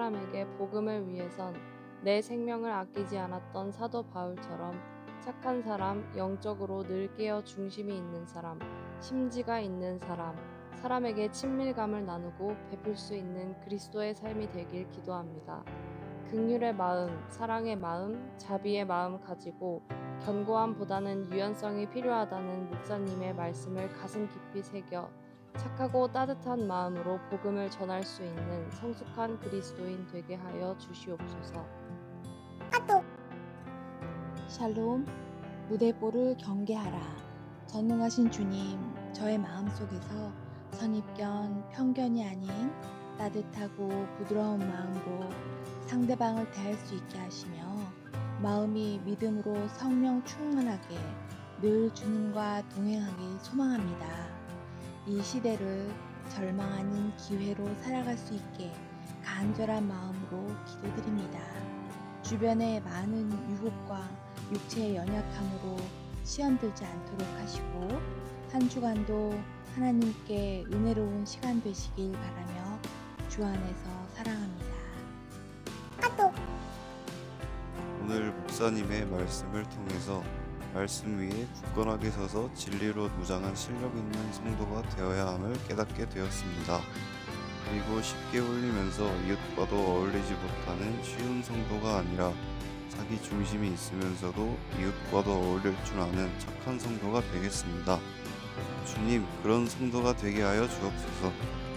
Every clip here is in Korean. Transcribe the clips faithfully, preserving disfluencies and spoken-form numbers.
사람에게 복음을 위해선 내 생명을 아끼지 않았던 사도 바울처럼 착한 사람, 영적으로 늘 깨어 중심이 있는 사람, 심지가 있는 사람, 사람에게 친밀감을 나누고 베풀 수 있는 그리스도의 삶이 되길 기도합니다. 긍휼의 마음, 사랑의 마음, 자비의 마음 가지고 견고함보다는 유연성이 필요하다는 목사님의 말씀을 가슴 깊이 새겨 착하고 따뜻한 마음으로 복음을 전할 수 있는 성숙한 그리스도인 되게 하여 주시옵소서. 샬롬, 무대뽀를 경계하라. 전능하신 주님, 저의 마음속에서 선입견, 편견이 아닌 따뜻하고 부드러운 마음으로 상대방을 대할 수 있게 하시며 마음이 믿음으로 성령 충만하게 늘 주님과 동행하길 소망합니다. 이 시대를 절망 아닌 기회로 살아갈 수 있게 간절한 마음으로 기도드립니다. 주변의 많은 유혹과 육체의 연약함으로 시험 들지 않도록 하시고 한 주간도 하나님께 은혜로운 시간 되시길 바라며 주 안에서 사랑합니다. 오늘 목사님의 말씀을 통해서 말씀 위에 굳건하게 서서 진리로 무장한 실력 있는 성도가 되어야 함을 깨닫게 되었습니다. 그리고 쉽게 울리면서 이웃과도 어울리지 못하는 쉬운 성도가 아니라 자기 중심이 있으면서도 이웃과도 어울릴 줄 아는 착한 성도가 되겠습니다. 주님, 그런 성도가 되게 하여 주옵소서.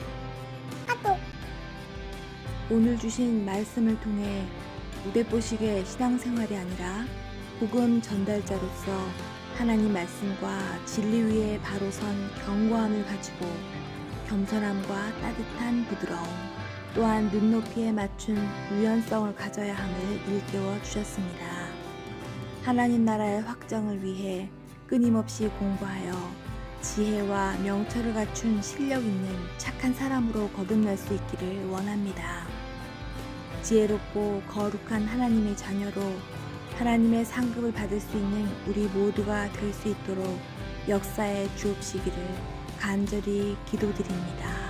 오늘 주신 말씀을 통해 무대뽀식의 신앙생활이 아니라 복음 전달자로서 하나님 말씀과 진리 위에 바로 선 견고함을 가지고 겸손함과 따뜻한 부드러움, 또한 눈높이에 맞춘 유연성을 가져야 함을 일깨워 주셨습니다. 하나님 나라의 확정을 위해 끊임없이 공부하여 지혜와 명철을 갖춘 실력 있는 착한 사람으로 거듭날 수 있기를 원합니다. 지혜롭고 거룩한 하나님의 자녀로 하나님의 상급을 받을 수 있는 우리 모두가 될 수 있도록 역사에 주옵시기를 간절히 기도드립니다.